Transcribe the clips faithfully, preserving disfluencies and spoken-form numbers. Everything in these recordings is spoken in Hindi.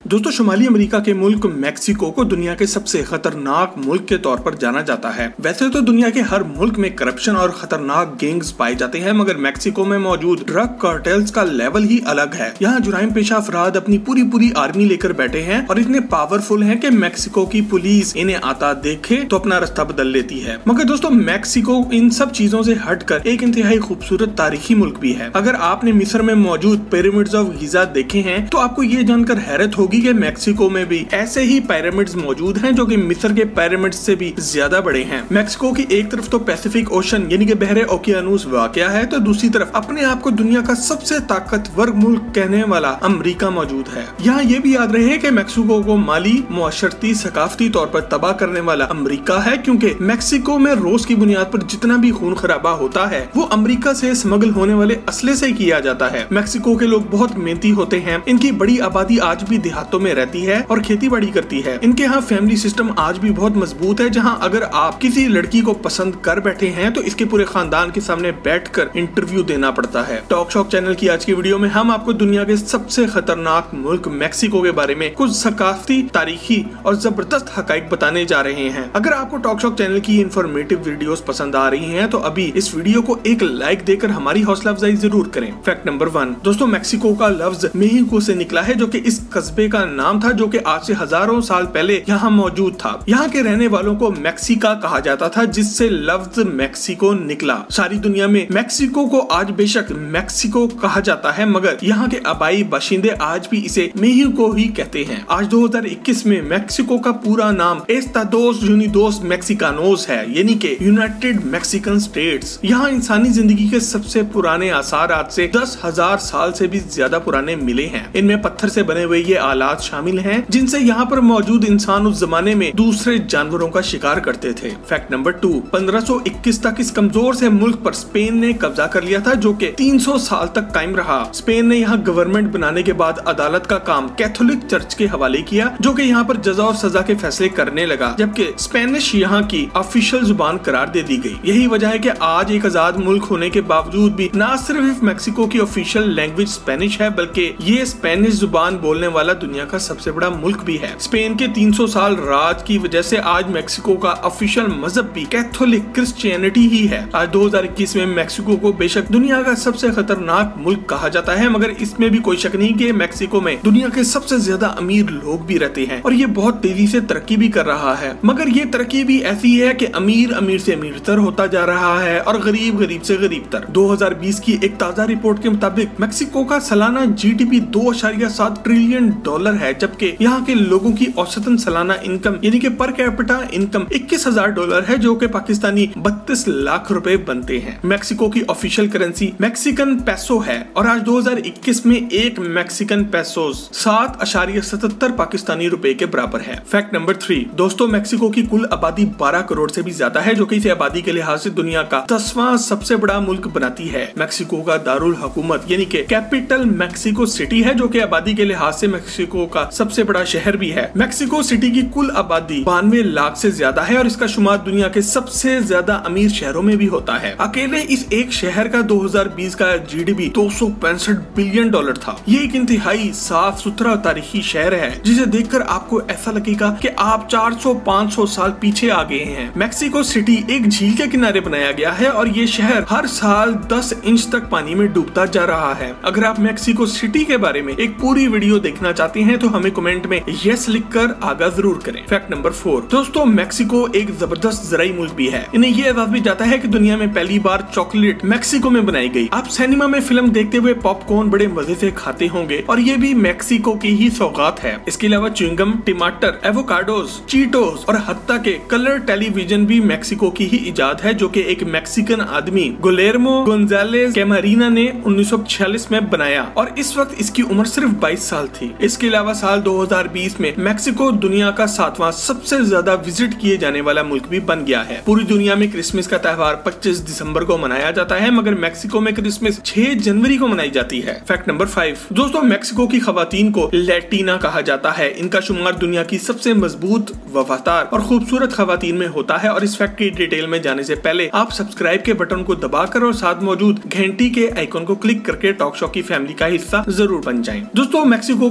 दोस्तों शुमाली अमेरिका के मुल्क मैक्सिको को दुनिया के सबसे खतरनाक मुल्क के तौर पर जाना जाता है। वैसे तो दुनिया के हर मुल्क में करप्शन और खतरनाक गैंग्स पाए जाते हैं, मगर मैक्सिको में मौजूद ड्रग कार्टेल्स का लेवल ही अलग है। यहाँ जुराइम पेशा अफराद अपनी पूरी पूरी आर्मी लेकर बैठे हैं और इतने पावरफुल हैं कि मैक्सिको की पुलिस इन्हें आता देखे तो अपना रास्ता बदल लेती है। मगर दोस्तों मैक्सिको इन सब चीजों से हटकर एक इंतहाई खूबसूरत तारीखी मुल्क भी है। अगर आपने मिस्र में मौजूद पिरामिड्स ऑफ गिजा देखे हैं तो आपको ये जानकर हैरत होगी कि मैक्सिको में भी ऐसे ही पिरामिड्स मौजूद हैं जो कि मिस्र के पिरामिड्स से भी ज्यादा बड़े हैं। मैक्सिको की एक तरफ तो पैसिफिक ओशन यानी कि बहरे ओकियानूस वाक़या है, तो दूसरी तरफ अपने आप को दुनिया का सबसे ताकतवर मुल्क कहने वाला अमेरिका मौजूद है। यहाँ ये भी याद रहे कि मैक्सिको को माली, मुआशरती, सकाफती तौर पर तबाह करने वाला अमेरिका है, क्योंकि मैक्सिको में रोज की बुनियाद पर जितना भी खून खराबा होता है वो अमेरिका से स्मगल होने वाले असले से किया जाता है। मैक्सिको के लोग बहुत मेहनती होते हैं। इनकी बड़ी आबादी आज भी देहातों में रहती है और खेती बाड़ी करती है। इनके यहाँ फैमिली सिस्टम आज भी बहुत मजबूत है, जहाँ अगर आप किसी लड़की को पसंद कर बैठे हैं तो इसके पूरे खानदान के सामने बैठकर इंटरव्यू देना पड़ता है। टॉक शॉक चैनल की आज की वीडियो में हम आपको दुनिया के सबसे खतरनाक मुल्क मैक्सिको के बारे में कुछ सकाफती, तारीखी और जबरदस्त हकाइक बताने जा रहे हैं। अगर आपको टॉक शॉक चैनल की इंफॉर्मेटिव वीडियोस पसंद आ रही हैं तो अभी इस वीडियो को एक लाइक देकर हमारी हौसला अफजाई जरूर करें। फैक्ट नंबर वन, दोस्तों मैक्सिको का लफ्ज मेहिको से निकला है, जो कि इस कस्बे का नाम था जो कि आज से हजारों साल पहले यहाँ मौजूद था। यहाँ के रहने वालों को मैक्सिका कहा जाता था, जिससे लफ्ज मैक्सिको निकला। सारी दुनिया में मैक्सिको को आज बेशक मैक्सिको कहा जाता है, मगर यहाँ के आबाई बाशिंदे आज भी इसे मेहिको ही कहते हैं। आज दो हज़ार इक्कीस में मैक्सिको का पूरा नाम एस्तादोस यूनिडोस मैक्सिकानोस है, यानी कि यूनाइटेड मैक्सिकन स्टेट्स। यहाँ इंसानी जिंदगी के सबसे पुराने आसार आज से दस हजार साल से भी ज्यादा पुराने मिले हैं। इनमें पत्थर से बने हुए ये आलात शामिल हैं, जिनसे यहाँ पर मौजूद इंसान उस जमाने में दूसरे जानवरों का शिकार करते थे। फैक्ट नंबर टू, पंद्रह सौ इक्कीस तक इस कमजोर से मुल्क पर स्पेन ने कब्जा कर लिया था, जो कि तीन सौ साल तक कायम रहा। स्पेन ने यहाँ गवर्नमेंट बनाने के बाद अदालत का काम कैथोलिक चर्च के हवाले किया, जो कि यहाँ पर जजा और सजा के फैसले करने लगा, जबकि स्पेनिश यहाँ की ऑफिशियल जुबान करार दे दी गई। यही वजह है कि आज एक आजाद मुल्क होने के बावजूद भी न सिर्फ मैक्सिको की ऑफिशियल लैंग्वेज स्पेनिश है, बल्कि ये स्पेनिश जुबान बोलने वाला दुनिया का सबसे बड़ा मुल्क भी है। स्पेन के तीन सौ साल राज की वजह से आज मैक्सिको का ऑफिशियल मजहब भी कैथोलिक क्रिश्चियनिटी ही है। आज दो हज़ार इक्कीस में मैक्सिको को बेशक दुनिया का सबसे खतरनाक मुल्क कहा जाता है, मगर इसमें भी कोई शक नहीं कि मैक्सिको में दुनिया के सबसे ज्यादा अमीर लोग भी रहते हैं और ये बहुत तेजी से तरक्की भी कर रहा है। मगर ये तरक्की भी ऐसी है कि अमीर अमीर से अमीरतर होता जा रहा है और गरीब गरीब से गरीब तर। दो हज़ार बीस की एक ताजा रिपोर्ट के मुताबिक मैक्सिको का सालाना जीडीपी दो अशारिया सात ट्रिलियन डॉलर है, जबकि यहाँ के लोगों की औसतन सालाना इनकम यानी कि पर कैपिटा इनकम इक्कीस हजार डॉलर है, जो कि पाकिस्तानी बत्तीस लाख रुपए बनते हैं। मैक्सिको की ऑफिशियल करेंसी मैक्सिकन पैसो है और आज दो हज़ार इक्कीस में एक मैक्सिकन पैसो सात अशारिया सतहत्तर पाकिस्तानी रुपए के बराबर है। फैक्ट नंबर थ्री, दोस्तों मैक्सिको की कुल आबादी बारह करोड़ से भी ज्यादा है, जो कि इसे आबादी के लिहाज से दुनिया का दसवां सबसे बड़ा मुल्क बनाती है। मैक्सिको का दारुल हुकूमत यानी कि कैपिटल मैक्सिको सिटी है, जो कि आबादी के लिहाज से मैक्सिको का सबसे बड़ा शहर भी है। मैक्सिको सिटी की कुल आबादी बानवे लाख से ज्यादा है और इसका शुमार दुनिया के सबसे ज्यादा अमीर शहरों में भी होता है। अकेले इस एक शहर का दो हज़ार बीस का जीडीपी दो सौ पैंसठ बिलियन डॉलर था। ये एक इंतहाई साफ सुथरा तारीखी शहर है, जिसे देखकर आपको ऐसा लगेगा कि आप चार सौ पाँच सौ साल पीछे आ गए हैं। मैक्सिको सिटी एक झील के किनारे बनाया गया है और ये शहर हर साल दस इंच तक पानी में डूबता जा रहा है। अगर आप मैक्सिको सिटी के बारे में एक पूरी वीडियो देखना चाहते हैं तो हमें कमेंट में यस लिखकर आगाह जरूर करें। फैक्ट नंबर फोर, दोस्तों मैक्सिको एक जबरदस्त जराई मुल्क भी है। इन्हें ये एहसास भी जाता है कि दुनिया में पहली बार चॉकलेट मैक्सिको में बनाई गई। आप सिनेमा में फिल्म देखते हुए पॉपकॉर्न बड़े मजे से खाते होंगे और ये भी मैक्सिको की ही सौगात है। इसके अलावा च्युइंगम, टमाटर, एवोकाडोस, चीटोस और हत्ता के कलर टेलीविजन भी मैक्सिको की ही इजाद है, जो कि एक मैक्सिकन आदमी गुलेर्मो गोंजालेस कैमारीना ने उन्नीस सौ छियालीस में बनाया और इस वक्त इसकी उम्र सिर्फ बाईस साल थी। इसके अलावा साल दो हज़ार बीस में मैक्सिको दुनिया का सातवां सबसे ज्यादा विजिट किए जाने वाला मुल्क भी बन गया है। पूरी दुनिया में क्रिसमस का त्योहार पच्चीस दिसंबर को मनाया जाता है, मगर मैक्सिको में क्रिसमस छह जनवरी को मनाई जाती है। फैक्ट नंबर फाइव, दोस्तों मैक्सिको की खवातीन को लैटिना कहा जाता है। इनका शुमार दुनिया की सबसे मजबूत, वफादार और खूबसूरत खवातीन में होता है। और इस फैक्ट की डिटेल में जाने से पहले आप सब्सक्राइब के बटन को दबाकर और साथ मौजूद घंटी के आइकन को क्लिक करके टॉक शॉक की फैमिली का हिस्सा जरूर बन जाएं। दोस्तों मैक्सिको का हमसाया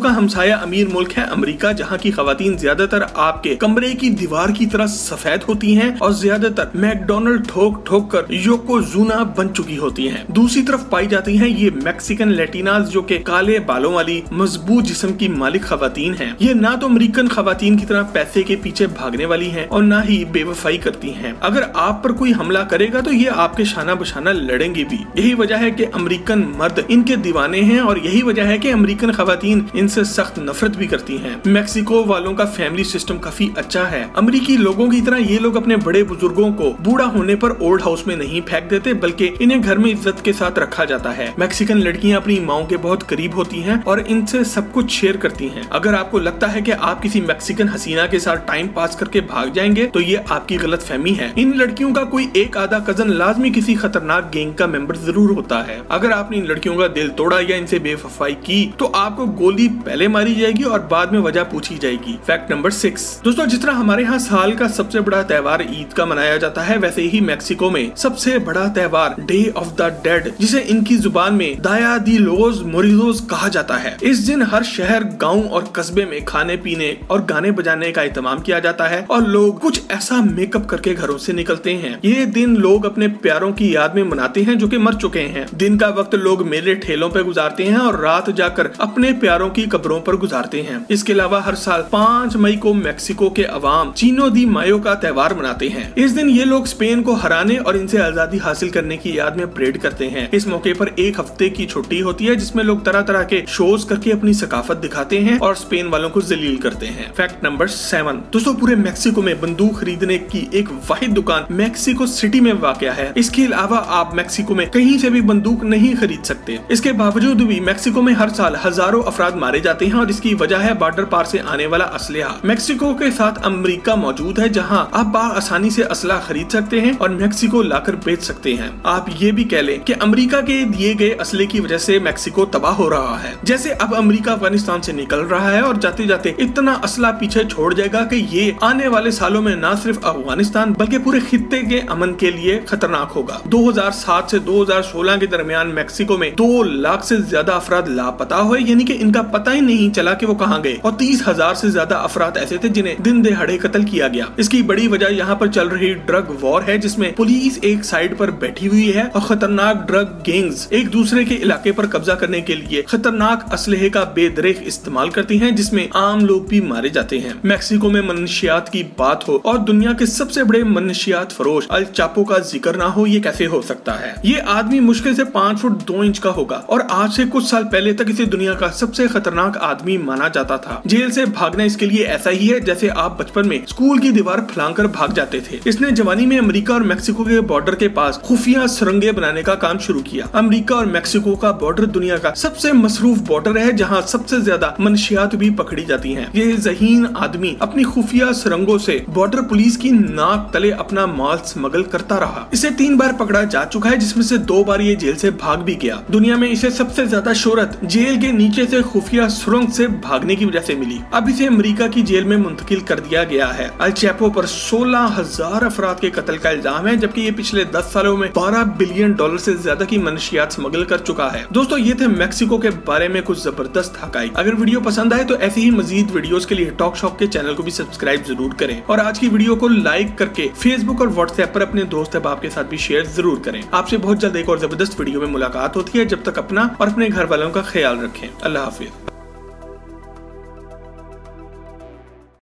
पाया अमीर मुल्क है अमेरिका, जहाँ की खवातीन ज्यादातर आपके कमरे की दीवार की तरह सफेद होती हैं और ज्यादातर मैकडोनल्ड ठोक ठोक कर योकोजुना बन चुकी होती हैं। दूसरी तरफ पाई जाती हैं ये मैक्सिकन लैटिनास, जो के काले बालों वाली मजबूत जिस्म की मालिक खवातीन हैं। ये ना तो अमेरिकन खवातीन की तरह पैसे के पीछे भागने वाली हैं और ना ही बेवफाई करती हैं। अगर आप पर कोई हमला करेगा तो ये आपके शाना बशाना लड़ेंगे भी। यही वजह है कि अमेरिकन मर्द इनके दीवाने हैं और यही वजह है कि अमेरिकन खवातीन इनसे सख्त नफरत भी करती हैं। मैक्सिको वालों का फैमिली सिस्टम काफी अच्छा है। अमेरिकी लोगों की तरह ये लोग अपने बड़े बुजुर्गों को बूढ़ा होने पर ओल्ड हाउस में नहीं फेंक देते, बल्कि इन्हें घर में इज्जत के साथ रखा जाता है। मैक्सिकन लड़कियां अपनी माओ के बहुत करीब होती हैं और इनसे सब कुछ शेयर करती हैं। अगर आपको लगता है कि आप किसी मैक्सिकन हसीना के साथ टाइम पास करके भाग जाएंगे तो ये आपकी गलत फहमी है। इन लड़कियों का कोई एक आधा कजन लाजमी किसी खतरनाक गैंग का मेंबर जरूर होता है। अगर आपने इन लड़कियों का दिल तोड़ा या इनसे बेवफाई की तो आपको गोली पहले मारी जाएगी और बाद में वजह पूछी जाएगी। Fact number six. दोस्तों, जिस तरह हमारे यहाँ साल का सबसे बड़ा त्योहार ईद का मनाया जाता है, वैसे ही मैक्सिको में सबसे बड़ा त्योहार डे ऑफ द डेड, जिसे इनकी जुबान में दाया दी लोज मोरिजोस कहा जाता है। इस दिन हर शहर, गांव और कस्बे में खाने पीने और गाने बजाने का एहतमाम किया जाता है और लोग कुछ ऐसा मेकअप करके घरों से निकलते हैं। ये दिन लोग अपने प्यारों की याद में मनाते हैं जो कि मर चुके हैं। दिन का वक्त लोग मेले ठेलों पे गुजारते हैं और रात जाकर अपने प्यारों की कब्रों पर गुजारते हैं। इसके अलावा हर साल पाँच मई को मैक्सिको के अवाम चीनो दी मायो का त्योहार मनाते हैं। इस दिन ये लोग स्पेन को हराने और इनसे आजादी हासिल करने की याद में परेड करते हैं। इस मौके पर एक हफ्ते की छुट्टी होती है जिसमें लोग तरह तरह के शोज करके अपनी सकाफत दिखाते हैं और स्पेन वालों को जलील करते हैं। Fact number seven. दोस्तों, पूरे मैक्सिको में बंदूक खरीदने की एक वाहिद दुकान मैक्सिको सिटी में वाक़या है। इसके अलावा आप मैक्सिको में कहीं से भी बंदूक नहीं खरीद सकते। इसके बावजूद भी मैक्सिको में हर साल हजारों अफराद मारे जाते हैं और इसकी वजह है बॉर्डर पार से आने वाला असलहा। मैक्सिको के साथ अमेरिका मौजूद है जहां आप आसानी से असला खरीद सकते हैं और मैक्सिको लाकर बेच सकते हैं। आप ये भी कह लें कि अमेरिका के दिए गए असले की वजह से मैक्सिको तबाह हो रहा है। जैसे अब अमेरिका अफगानिस्तान से निकल रहा है और जाते जाते इतना असला पीछे छोड़ जाएगा कि ये आने वाले सालों में न सिर्फ अफगानिस्तान बल्कि पूरे खित्ते के अमन के लिए खतरनाक होगा। दो हज़ार सात से दो हज़ार सोलह के दरमियान मैक्सिको में दो लाख से ज्यादा अफराद लापता हुए, यानी कि इनका पता ही नहीं चला कि वो कहाँ गए, और तीस हजार से ज्यादा अफराद ऐसे थे जिन्हें दिन दहाड़े कत्ल किया गया। इसकी बड़ी वजह यहाँ पर चल रही ड्रग वॉर है, जिसमें पुलिस एक साइड पर बैठी हुई है और खतरनाक ड्रग गैंग्स एक दूसरे के इलाके पर कब्जा करने के लिए खतरनाक असलहे का बेदरेक इस्तेमाल करती हैं, जिसमें आम लोग भी मारे जाते हैं। मैक्सिको में मनशियात की बात हो और दुनिया के सबसे बड़े मनशियात फरोश अल चापो का जिक्र ना हो, ये कैसे हो सकता है? ये आदमी मुश्किल से पाँच फुट दो इंच का होगा और आज से कुछ साल पहले तक इसे दुनिया का सबसे खतरनाक आदमी माना जाता था। जेल से भागना इसके लिए ऐसा ही है जैसे आप बचपन में स्कूल की दीवार फलांकर भाग जाते थे। इसने जवानी में अमेरिका और मैक्सिको के बॉर्डर के पास खुफिया सुरंगें बनाने का काम शुरू किया। अमेरिका और मैक्सिको का बॉर्डर दुनिया का सबसे मसरूफ बॉर्डर है, जहाँ सबसे ज्यादा मनशियात भी पकड़ी जाती है। ये जहीन आदमी अपनी खुफिया सुरंगों से बॉर्डर पुलिस की नाक तले अपना माल स्मगल करता रहा। इसे तीन बार पकड़ा जा चुका है, जिसमें से दो बार ये जेल से भाग भी गया। दुनिया में इसे सबसे ज्यादा शोहरत जेल के नीचे से खुफिया सुरंग से भागने की वजह से मिली। अब इसे अमेरिका की जेल में मुंतकिल कर दिया गया है। अल चैपो पर सोलह हजार अफराद के कत्ल का इल्जाम है, जबकि ये पिछले दस सालों में बारह बिलियन डॉलर से ज्यादा की मनशियात स्मगल कर चुका है। दोस्तों, ये थे मैक्सिको के बारे में कुछ जबरदस्त हकाइक। अगर वीडियो पसंद आए तो ऐसे ही मजीद वीडियोस के लिए टॉक शॉप के चैनल को भी सब्सक्राइब जरूर करें और आज की वीडियो को लाइक करके फेसबुक और व्हाट्सएप पर अपने दोस्त अहबाब के साथ भी शेयर जरूर करें। आपसे बहुत जल्द एक और जबरदस्त वीडियो में मुलाकात होती है। जब तक अपना और अपने घर वालों का ख्याल रखें। अल्लाह हाफिज।